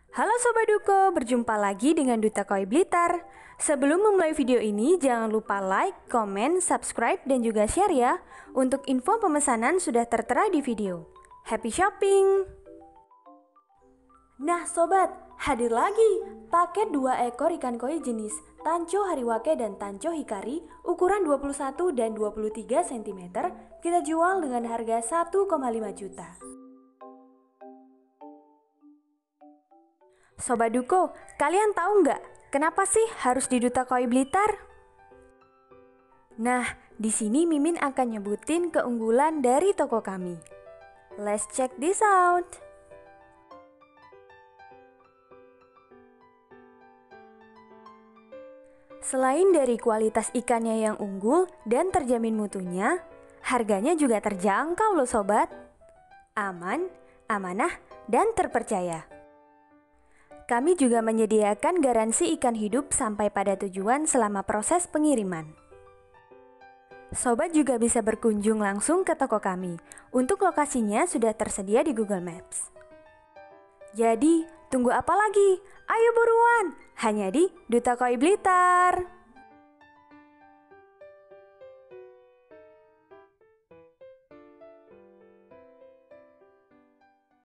Halo Sobat Duko, berjumpa lagi dengan Duta Koi Blitar. Sebelum memulai video ini, jangan lupa like, komen, subscribe, dan juga share ya. Untuk info pemesanan sudah tertera di video. Happy shopping! Nah Sobat, hadir lagi paket 2 ekor ikan koi jenis Tancho Hariwake dan Tancho Hikari ukuran 21 dan 23 cm kita jual dengan harga 1,5 juta. Sobat Duko, kalian tahu nggak kenapa sih harus di Duta Koi Blitar? Nah, di sini Mimin akan nyebutin keunggulan dari toko kami. Let's check this out. Selain dari kualitas ikannya yang unggul dan terjamin mutunya, harganya juga terjangkau loh sobat. Aman, amanah, dan terpercaya. Kami juga menyediakan garansi ikan hidup sampai pada tujuan selama proses pengiriman. Sobat juga bisa berkunjung langsung ke toko kami. Untuk lokasinya sudah tersedia di Google Maps. Jadi, tunggu apa lagi? Ayo buruan! Hanya di Duta Koi Blitar.